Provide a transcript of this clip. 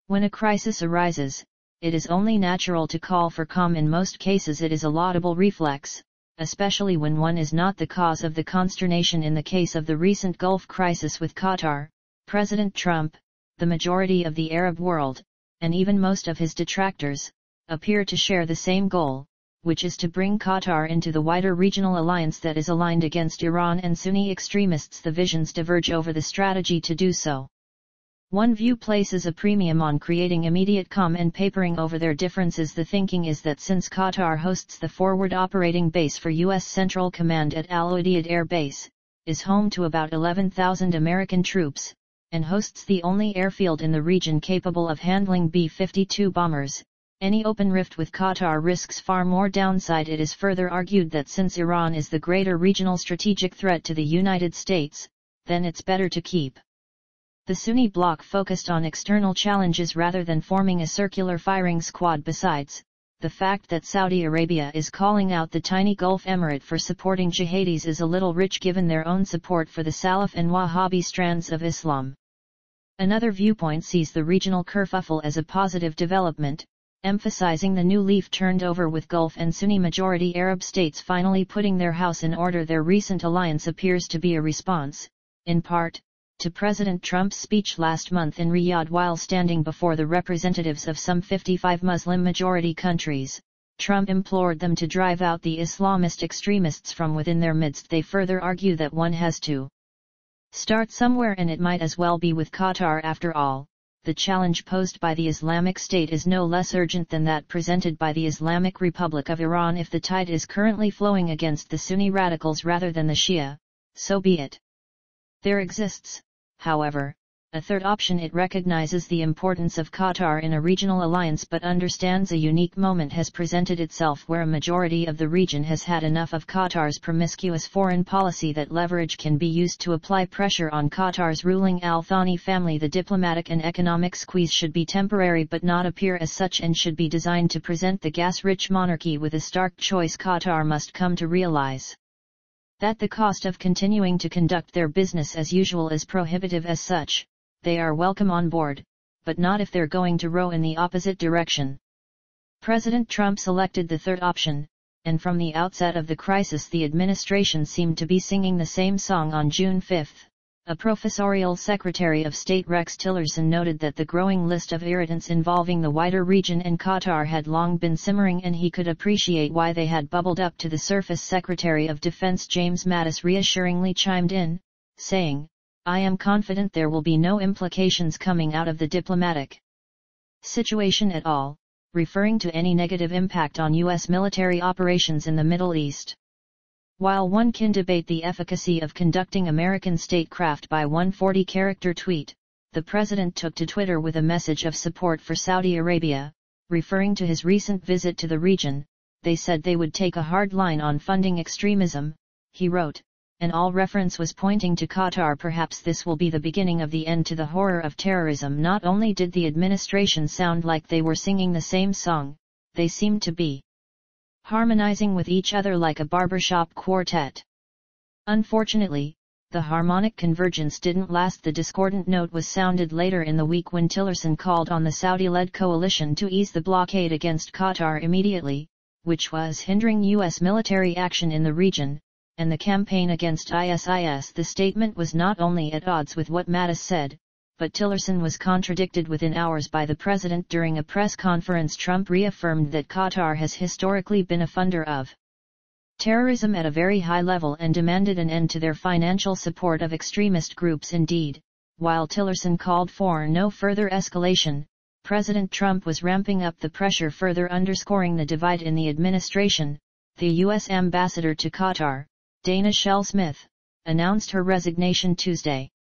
When a crisis arises, it is only natural to call for calm. In most cases it is a laudable reflex, especially when one is not the cause of the consternation. In the case of the recent Gulf crisis with Qatar, President Trump, the majority of the Arab world, and even most of his detractors, appear to share the same goal, which is to bring Qatar into the wider regional alliance that is aligned against Iran and Sunni extremists. The visions diverge over the strategy to do so. One view places a premium on creating immediate calm and papering over their differences. The thinking is that since Qatar hosts the forward operating base for U.S. Central Command at Udeid Air Base, is home to about 11,000 American troops, and hosts the only airfield in the region capable of handling B-52 bombers, any open rift with Qatar risks far more downside. It is further argued that since Iran is the greater regional strategic threat to the United States, then it's better to keep the Sunni bloc focused on external challenges rather than forming a circular firing squad. Besides, the fact that Saudi Arabia is calling out the tiny Gulf emirate for supporting jihadis is a little rich given their own support for the Salafi and Wahhabi strands of Islam. Another viewpoint sees the regional kerfuffle as a positive development, emphasizing the new leaf turned over with Gulf and Sunni majority Arab states finally putting their house in order. Their recent alliance appears to be a response, in part, to President Trump's speech last month in Riyadh while standing before the representatives of some 55 Muslim-majority countries. Trump implored them to drive out the Islamist extremists from within their midst. They further argue that one has to start somewhere, and it might as well be with Qatar after all. The challenge posed by the Islamic State is no less urgent than that presented by the Islamic Republic of Iran. If the tide is currently flowing against the Sunni radicals rather than the Shia, so be it. There exists, however, a third option. It recognizes the importance of Qatar in a regional alliance but understands a unique moment has presented itself where a majority of the region has had enough of Qatar's promiscuous foreign policy. That leverage can be used to apply pressure on Qatar's ruling Al Thani family. The diplomatic and economic squeeze should be temporary but not appear as such, and should be designed to present the gas-rich monarchy with a stark choice. Qatar must come to realize that the cost of continuing to conduct their business as usual is prohibitive. As such, they are welcome on board, but not if they're going to row in the opposite direction. President Trump selected the third option, and from the outset of the crisis the administration seemed to be singing the same song. On June 5, a professorial Secretary of State Rex Tillerson noted that the growing list of irritants involving the wider region and Qatar had long been simmering, and he could appreciate why they had bubbled up to the surface. Secretary of Defense James Mattis reassuringly chimed in, saying, "I am confident there will be no implications coming out of the diplomatic situation at all," referring to any negative impact on U.S. military operations in the Middle East. While one can debate the efficacy of conducting American statecraft by 140-character tweet, the president took to Twitter with a message of support for Saudi Arabia, referring to his recent visit to the region. "They said they would take a hard line on funding extremism," he wrote, and all reference was pointing to Qatar. Perhaps this will be the beginning of the end to the horror of terrorism. Not only did the administration sound like they were singing the same song, they seemed to be harmonizing with each other like a barbershop quartet. Unfortunately, the harmonic convergence didn't last. The discordant note was sounded later in the week when Tillerson called on the Saudi-led coalition to ease the blockade against Qatar immediately, which was hindering U.S. military action in the region, and the campaign against ISIS. The statement was not only at odds with what Mattis said, but Tillerson was contradicted within hours by the president. During a press conference, Trump reaffirmed that Qatar has historically been a funder of terrorism at a very high level and demanded an end to their financial support of extremist groups. Indeed, while Tillerson called for no further escalation, President Trump was ramping up the pressure, further underscoring the divide in the administration. The U.S. ambassador to Qatar, Dana Shell Smith, announced her resignation Tuesday.